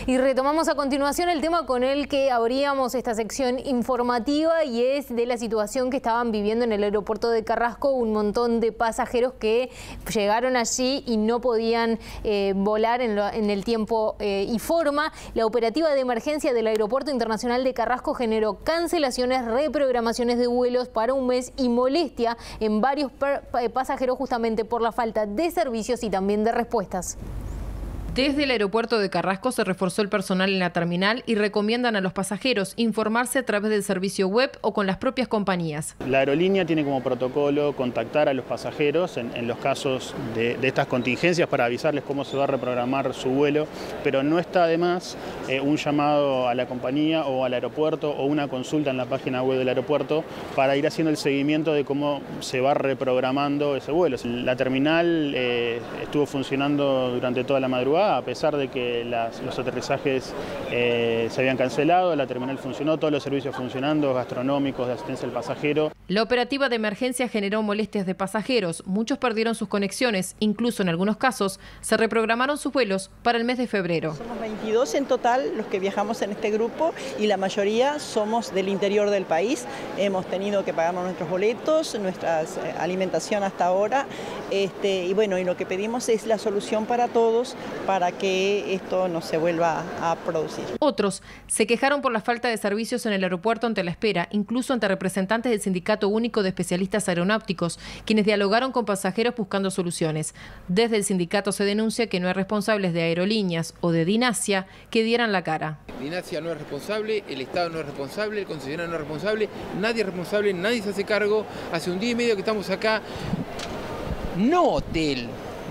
Y retomamos a continuación el tema con el que abríamos esta sección informativa, y es de la situación que estaban viviendo en el aeropuerto de Carrasco un montón de pasajeros que llegaron allí y no podían volar en el tiempo y forma. La operativa de emergencia del Aeropuerto Internacional de Carrasco generó cancelaciones, reprogramaciones de vuelos para un mes y molestia en varios pasajeros justamente por la falta de servicios y también de respuestas. Desde el aeropuerto de Carrasco se reforzó el personal en la terminal y recomiendan a los pasajeros informarse a través del servicio web o con las propias compañías. La aerolínea tiene como protocolo contactar a los pasajeros en los casos de estas contingencias para avisarles cómo se va a reprogramar su vuelo, pero no está de más un llamado a la compañía o al aeropuerto o una consulta en la página web del aeropuerto para ir haciendo el seguimiento de cómo se va reprogramando ese vuelo. La terminal estuvo funcionando durante toda la madrugada, a pesar de que los aterrizajes se habían cancelado. La terminal funcionó, todos los servicios funcionando, gastronómicos, de asistencia al pasajero. La operativa de emergencia generó molestias de pasajeros, muchos perdieron sus conexiones, incluso en algunos casos se reprogramaron sus vuelos para el mes de febrero. Somos 22 en total los que viajamos en este grupo y la mayoría somos del interior del país. Hemos tenido que pagar nuestros boletos, nuestra alimentación hasta ahora, y bueno, y lo que pedimos es la solución para todos, para que esto no se vuelva a producir. Otros se quejaron por la falta de servicios en el aeropuerto ante la espera, incluso ante representantes del Sindicato Único de Especialistas Aeronáuticos, quienes dialogaron con pasajeros buscando soluciones. Desde el sindicato se denuncia que no hay responsables de aerolíneas o de Dinasia que dieran la cara. Dinasia no es responsable, el Estado no es responsable, el concesionario no es responsable, nadie es responsable, nadie se hace cargo. Hace un día y medio que estamos acá. No hotel.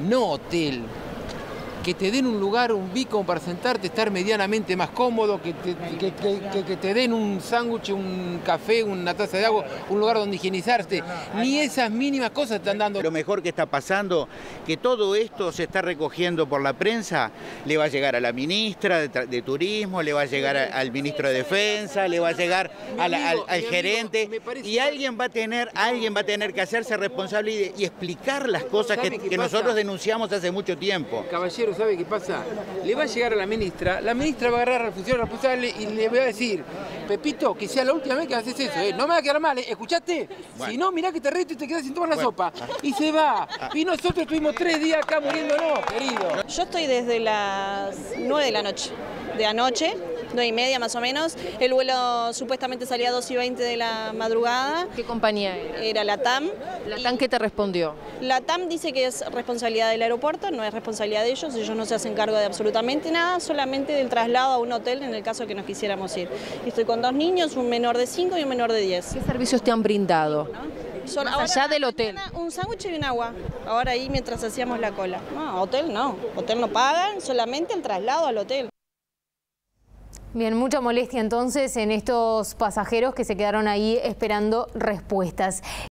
Que te den un lugar, un beacon para sentarte, estar medianamente más cómodo, que te den un sándwich, un café, una taza de agua, un lugar donde higienizarte. Ni esas mínimas cosas están dando. Lo mejor que está pasando, que todo esto se está recogiendo por la prensa, le va a llegar a la ministra de Turismo, le va a llegar al ministro de Defensa, le va a llegar al gerente, y alguien va a tener que hacerse responsable y explicar las cosas que nosotros denunciamos hace mucho tiempo. Caballero, ¿sabe qué pasa? Le va a llegar a la ministra va a agarrar al funcionario responsable y le va a decir: Pepito, que sea la última vez que haces eso, no me va a quedar mal, ¿escuchaste? Bueno. Si no, mirá que te reto y te quedas sin tomar la sopa. Y se va. Y nosotros estuvimos 3 días acá muriéndonos, querido. Yo estoy desde las 9 de la noche, de anoche, 9:30 más o menos. El vuelo supuestamente salía a 2:20 de la madrugada. ¿Qué compañía era? Era LATAM. ¿LATAM qué te respondió? LATAM dice que es responsabilidad del aeropuerto, no es responsabilidad de ellos no se hacen cargo de absolutamente nada, solamente del traslado a un hotel en el caso que nos quisiéramos ir. Y estoy con 2 niños, un menor de 5 y un menor de 10. ¿Qué servicios te han brindado? ¿No? Más allá del hotel. Un sándwich y un agua, ahora ahí mientras hacíamos la cola. No, hotel no pagan, solamente el traslado al hotel. Bien, mucha molestia entonces en estos pasajeros que se quedaron ahí esperando respuestas.